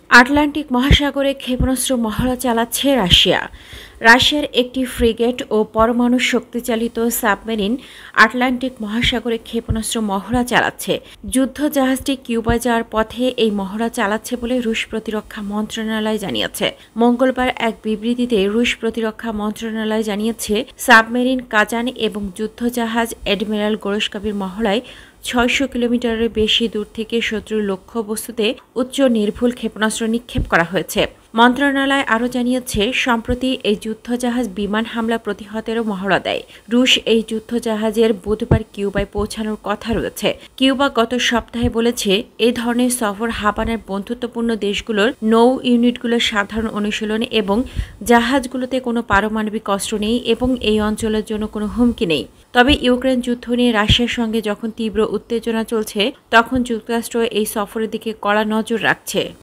Atlantic মহাসাগরে ক্ষেপণাস্ত্র মহড়া চালাচ্ছে রাশিয়া। রাশিয়ার একটি ফ্রিগেট ও পরমাণু শক্তিচালিত সাবমেরিন আটলান্টিক মহাসাগরে ক্ষেপণাস্ত্র মহড়া চালাচ্ছে। যুদ্ধ জাহাজটি কিউবায় যাওয়ার পথে এই মহড়া চালাচ্ছে বলে রুশ প্রতিরক্ষা মন্ত্রণালয় জানিয়েছে। মঙ্গলবার এক বিবৃতিতে রুশ প্রতিরক্ষা মন্ত্রণালয় জানিয়েছে, সাবমেরিন কাজান এবং যুদ্ধজাহাজ অ্যাডমিরাল গোরস্কাবির মহড়ায় ৬০০ কিলোমিটারের বেশি দূর থেকে শত্রুর লক্ষ্যবস্তুতে উচ্চ নির্ভুল ক্ষেপণাস্ত্র নিক্ষেপ করা হয়েছে। মন্ত্রণালয় আরও জানিয়েছে, সম্প্রতি এই যুদ্ধজাহাজ বিমান হামলা প্রতিহতেরও মহড়া দেয়। রুশ এই যুদ্ধজাহাজের বুধবার কিউবায় পৌঁছানোর কথা রয়েছে। কিউবা গত সপ্তাহে বলেছে, এই ধরনের সফর হাভানার বন্ধুত্বপূর্ণ দেশগুলোর নৌ ইউনিটগুলোর সাধারণ অনুশীলন এবং জাহাজগুলোতে কোনো পারমাণবিক অস্ত্র নেই এবং এই অঞ্চলের জন্য কোনো হুমকি নেই। তবে ইউক্রেন যুদ্ধ নিয়ে রাশিয়ার সঙ্গে যখন তীব্র উত্তেজনা চলছে, তখন যুক্তরাষ্ট্র এই সফরের দিকে কড়া নজর রাখছে।